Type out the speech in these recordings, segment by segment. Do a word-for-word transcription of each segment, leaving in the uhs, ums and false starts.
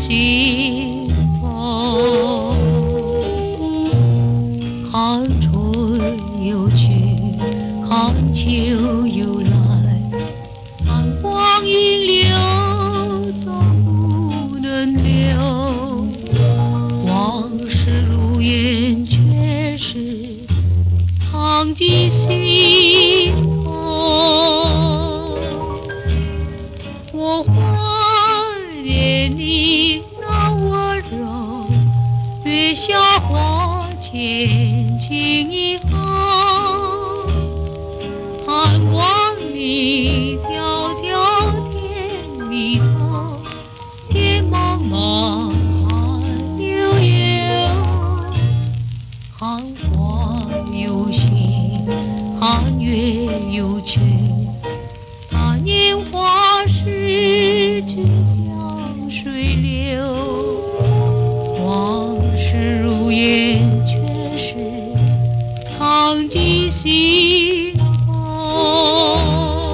心风。看春又去，看秋又来，看光阴流总不能留。往事如烟，却是藏进心头。我怀念你那温柔，月下花前轻一行，盼望你迢迢天里走，天茫茫海悠悠。看花有心，看月有缺，那年华逝去像水流。往事如烟，却是藏进心头。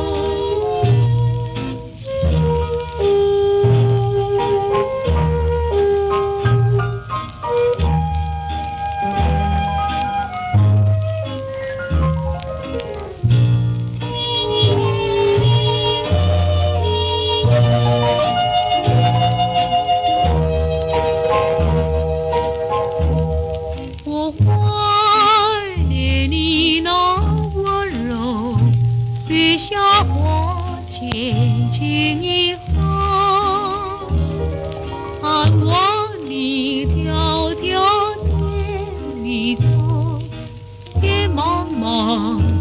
我怀念你那温柔，月下花前轻一行，盼望你迢迢天里走，天茫茫